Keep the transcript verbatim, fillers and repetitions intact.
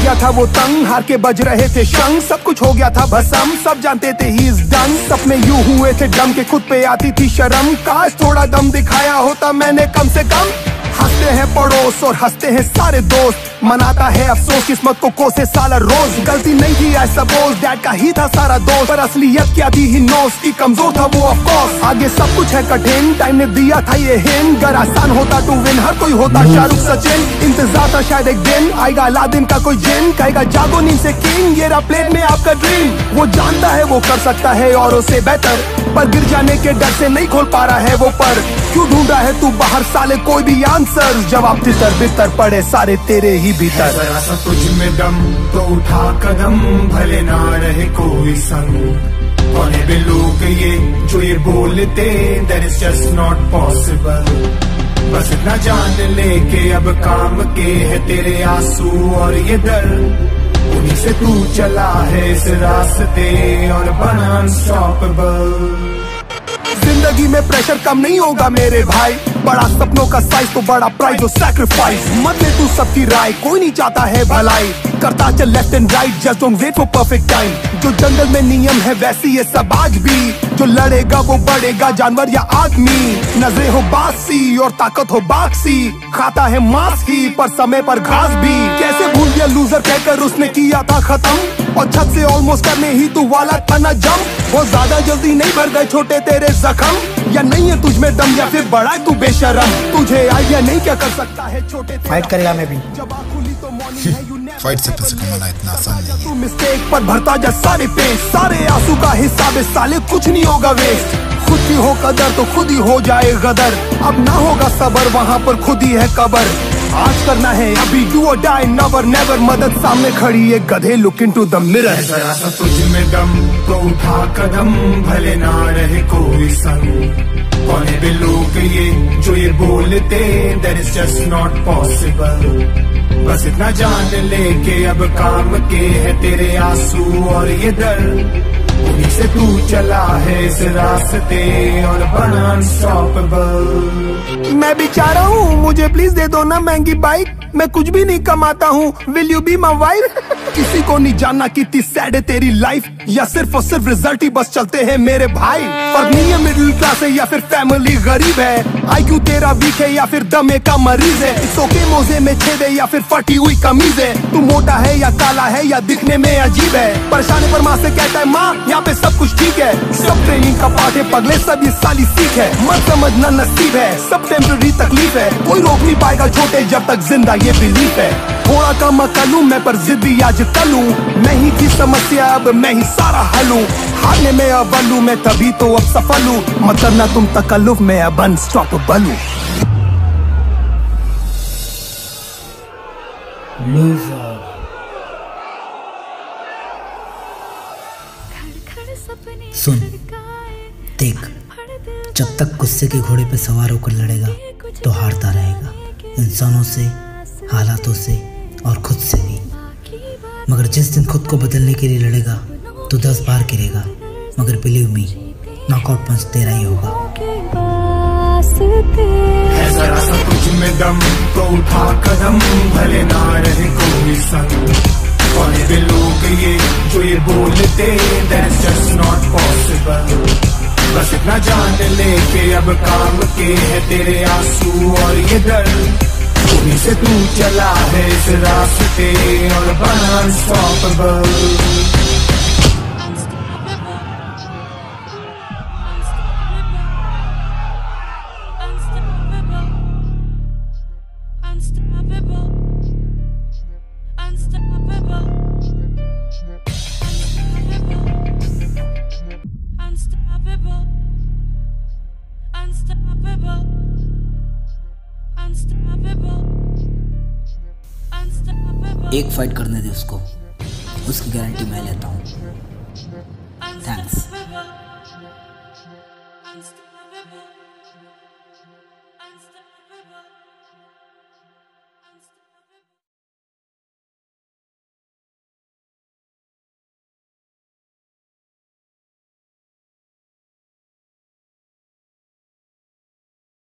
गया था वो तंग, हार के बज रहे थे शंग, सब कुछ हो गया था भसम, सब जानते थे ही इज डन। सपने यूं हुए थे डम के खुद पे आती थी शर्म, काश थोड़ा दम दिखाया होता मैंने कम से कम। हंसते हैं पड़ोस और हंसते हैं सारे दोस्त, मनाता है अफसोस किस्मत को कोसे साला रोज। गलती नहीं थी आई सपोज, डैड का ही था सारा दोस्त, पर असलियत क्या थी ही नोस की कमजोर था वो ऑफ कोर्स। आगे सब कुछ है कठिन, टाइम ने दिया था ये हिंट, अगर आसान होता टू विन हर कोई होता शाहरुख सचिन। इंतजार था शायद एक दिन आएगा अलादीन का कोई जिन, कहेगा जागो नींद से किंग, ये रहा प्लेट में आपका ड्रीम। वो जानता है वो कर सकता है औरों से बेहतर, पर गिर जाने के डर से नहीं खोल पा रहा है वो पर। क्यों ढूंढ रहा है तू बाहर साले कोई भी आंसर, जवाब तितर बितर पड़े सारे तेरे ही भीतर। जरा सा तुझ में दम तो उठा कदम, भले ना रहे कोई संग। कौन है वे लोग ये जो ये बोलते, that is just not possible। बस इतना जान ले के अब काम के है तेरे आंसू और ये दर्द, उन्हीं से तू चला है इस रास्ते और बना अनस्टॉपेबल। जिंदगी में प्रेशर कम नहीं होगा मेरे भाई, बड़ा सपनों का साइज तो बड़ा प्राइज और सैक्रिफाइस। मत ले तू सबकी राय, कोई नहीं चाहता है भलाई, करता चल left and right, just don't wait for perfect time. जो जंगल में नियम है वैसे ये सब आज भी, जो लड़ेगा वो बढ़ेगा जानवर या आदमी। नजरें हो बासी और ताकत हो बाक्सी, खाता है मांस ही पर समय पर घास भी। कैसे भूल गया लूजर कहकर उसने किया था खत्म, और छत से ऑलमोस्ट करने ही तू वाला था ना जम। वो ज्यादा जल्दी नहीं भर गए छोटे तेरे जख्म, या नहीं है तुझ में दम या फिर बड़ा है तू बेशरम। तुझे आइडिया नहीं क्या कर सकता है छोटे फाइट करेगा मैं भी। जब आँख खुली तो मॉर्निंग है, फाइट से पैसे कमाना इतना आसान नहीं है। तू मिस्टेक पर भरता जा सारे पेज, सारे आंसू का हिसाब है साले, कुछ नहीं होगा वेस्ट। खुद की हो कदर तो खुद ही हो जाए गदर, अब ना होगा सबर वहाँ पर खुद ही है कबर। आज करना है अभी, डू और डाई नेवर नेवर, मदद सामने खड़ी है गधे, लुक इनटू द मिरर। जरा सा तुझ में दम तो उठा कदम, भले ना रहे कोई संग। कौन है वे लोग ये जो ये बोलते, that is just not possible। बस इतना जान ले के अब काम के है तेरे आंसू और ये दर्द, उन्हीं से तू चला है इस रास्ते और बना अनस्टॉपेबल। मैं बेचारा हूँ, मुझे प्लीज दे दो ना महंगी बाइक, मैं कुछ भी नहीं कमाता हूँ, will you be my wife. किसी को नहीं जानना कितनी सैड है तेरी लाइफ, या सिर्फ और सिर्फ रिजल्ट ही बस चलते हैं मेरे भाई। फर्क नहीं है मिडिल क्लास है या फिर फैमिली गरीब है, आईक्यू तेरा वीक है या फिर दमे का मरीज है। इट्स ओके मोजे में छेद है या फिर फटी हुई कमीज है, तू मोटा है या काला है या दिखने में अजीब है। परेशानी पर माँ से कहता है माँ यहाँ पे सब कुछ ठीक है, सब ट्रेनिंग का पार्ट है पगले, सब ये साली सीख है। मत समझना नसीब है, सब टेम्पररी तकलीफ है, कोई रोक नहीं पाएगा छोटे जब तक जिंदा ये बिलीफ है। थोड़ा कम अकल हूँ मैं पर जिद्दी आज कल हूँ, मैं ही थी समस्या अब मैं ही सारा हल हूँ। हारने में अव्वल हूँ मैं तभी तो अब सफल हूँ, मत करना तुम तकल्लुफ में अब अनस्टॉपेबल हूँ। सुन देख, जब तक गुस्से के घोड़े पे सवार होकर लड़ेगा तो हारता रहेगा, इंसानों से, हालातों से और खुद से भी। मगर जिस दिन खुद को बदलने के लिए लड़ेगा तो दस बार गिरेगा, मगर बिलीव मी नॉकआउट पंच तेरा ही होगा। है जरा सा तुझ में दम तो उठा कदम, भले ना रहे कोई संग। कौन है वे लोग ये जो ये बोलते, that's just not possible। बस इतना जान ले के अब काम के है तेरे आंसू और ये दर्द, उन्हीं से तू चला है इस रास्ते और बना अनस्टॉपेबल। एक फाइट करने दे उसको, उसकी गारंटी मैं लेता हूँ। थैंक्स। Unstoppable.